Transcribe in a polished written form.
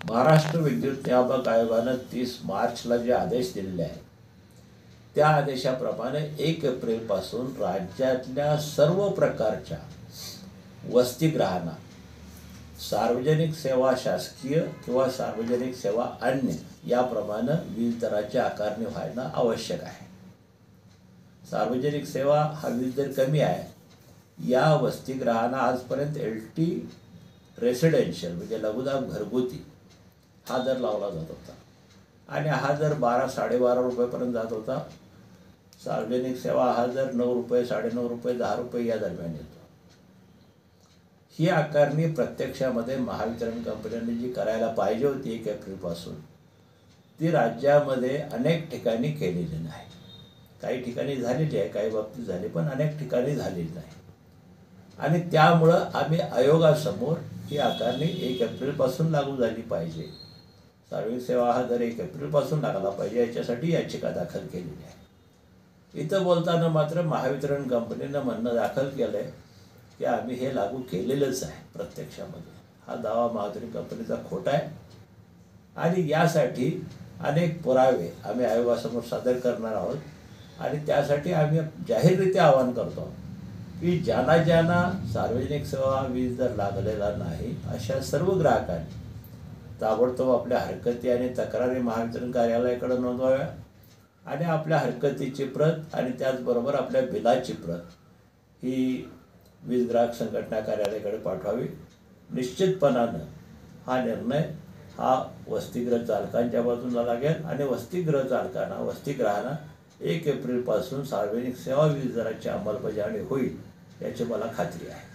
महाराष्ट्र विद्युत नियामक आयोगानं 30 मार्चला जे आदेश दिलेले आहेत त्या आदेशाप्रमाणे 1 एप्रिलपासून राज्यातल्या सर्व प्रकारच्या वसतिगृहांना सार्वजनिक सेवा शासकीय किंवा सार्वजनिक सेवा अन्य याप्रमाणे वीज दराची आकारणी व्हायला आवश्यक आहे. सार्वजनिक सेवा हा वीज दर कमी आहे. या वसतिगृहांना आजपर्यंत LT रेसिडेन्शियल म्हणजे लघुदाब घरगुती हा दर लावला जात होता आणि हा दर 12-12.5 रुपयेपर्यंत जात होता. सार्वजनिक सेवा हा दर 9 रुपये 9.5 रुपये 10 रुपये या दरम्यान येतो. ही आकारणी प्रत्यक्षामध्ये महावितरण कंपन्यांनी जी करायला पाहिजे होती 1 एप्रिलपासून ती राज्यामध्ये अनेक ठिकाणी केलेली नाही. काही ठिकाणी झालेली आहे, काही बाबतीत झाली, पण अनेक ठिकाणी झालेली नाही. आणि त्यामुळं आम्ही आयोगासमोर ही आकारणी 1 एप्रिलपासून लागू झाली पाहिजे, सार्वजनिक सेवा हा दर 1 एप्रिलपासून लागला पाहिजे याच्यासाठी याचिका दाखल केलेली आहे. इथं बोलताना मात्र महावितरण कंपनीनं म्हणणं दाखल केलं आहे की आम्ही हे लागू केलेलंच आहे. प्रत्यक्षामध्ये हा दावा महावितरण कंपनीचा खोटा आहे आणि यासाठी अनेक पुरावे आम्ही आयोगासमोर सादर करणार आहोत. आणि त्यासाठी आम्ही जाहीररित्या आवाहन करतो की ज्यांना सार्वजनिक सेवा वीज दर लागलेला नाही अशा सर्व ग्राहकांनी ताबडतोब आपल्या हरकती आणि तक्रारी महावितरण कार्यालयाकडे नोंदवाव्या आणि आपल्या हरकतीची प्रत आणि त्याचबरोबर आपल्या बिलाची प्रत ही वीज ग्राहक संघटना कार्यालयाकडे पाठवावी. निश्चितपणानं हा निर्णय हा वसतिगृह चालकांच्या बाजूला लागेल आणि वसतिगृहांना 1 एप्रिलपासून सार्वजनिक सेवा वीज दराची अंमलबजावणी होईल याची मला खात्री आहे.